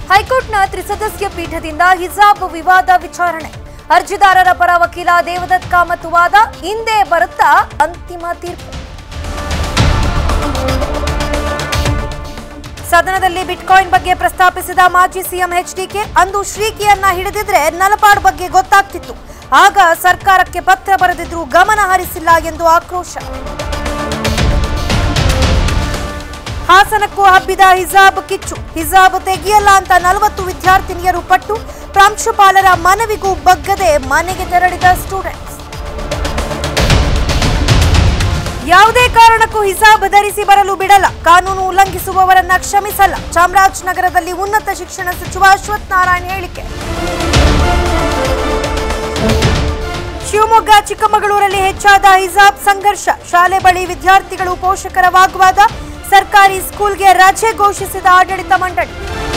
ಹೈಕೋರ್ಟ್ನ ತ್ರಿಸದಸ್ಯ ಪೀಠದಿಂದ ಹಿಜಾಬ್ ವಿವಾದ ವಿಚಾರಣೆ. ಅರ್ಜಿದಾರರ ಪರ ವಕೀಲ ದೇವದತ್ ಕಾಮತ್ ವಾದ ಹಿಂದೆ ಬರುತ್ತಾ ಅಂತಿಮ ತೀರ್ಪು. ಸದನದಲ್ಲಿ ಬಿಟ್ಕಾಯಿನ್ ಬಗ್ಗೆ ಪ್ರಸ್ತಾಪಿಸಿದ ಮಾಜಿ ಸಿಎಂ ಎಚ್ಡಿಕೆ, ಅಂದು ಶ್ರೀಕಿಯನ್ನ ಹಿಡಿದಿದ್ರೆ ನಲಪಾಡ್ ಬಗ್ಗೆ ಗೊತ್ತಾಗ್ತಿತ್ತು, ಆಗ ಸರ್ಕಾರಕ್ಕೆ ಪತ್ರ ಬರೆದಿದ್ರು ಗಮನ ಹರಿಸಿಲ್ಲ ಎಂದು ಆಕ್ರೋಶ. ಹಾಸನಕ್ಕೂ ಹಬ್ಬಿದ ಹಿಜಾಬ್ ಕಿಚ್ಚು. ಹಿಜಾಬ್ ತೆಗೆಯಲ್ಲ ಅಂತ 40 ವಿದ್ಯಾರ್ಥಿನಿಯರು ಪಟ್ಟು, ಪ್ರಾಂಶುಪಾಲರ ಮನವಿಗೂ ಬಗ್ಗದೆ ಮನೆಗೆ ತೆರಳಿದ ಸ್ಟೂಡೆಂಟ್ಸ್. ಯಾವುದೇ ಕಾರಣಕ್ಕೂ ಹಿಜಾಬ್ ಧರಿಸಿ ಬರಲು ಬಿಡಲ್ಲ, ಕಾನೂನು ಉಲ್ಲಂಘಿಸುವವರನ್ನ ಕ್ಷಮಿಸಲ್ಲ. ಚಾಮರಾಜನಗರದಲ್ಲಿ ಉನ್ನತ ಶಿಕ್ಷಣ ಸಚಿವ ಅಶ್ವಥ್ ನಾರಾಯಣ ಹೇಳಿಕೆ. ಶಿವಮೊಗ್ಗ ಚಿಕ್ಕಮಗಳೂರಲ್ಲಿ ಹೆಚ್ಚಾದ ಹಿಜಾಬ್ ಸಂಘರ್ಷ. ಶಾಲೆ ಬಳಿ ವಿದ್ಯಾರ್ಥಿಗಳು ಪೋಷಕರ ವಾಗ್ವಾದ. ಸರ್ಕಾರಿ ಸ್ಕೂಲ್ಗೆ ರಜೆ ಘೋಷಿಸಿದ ಆಡಳಿತ ಮಂಡಳಿ.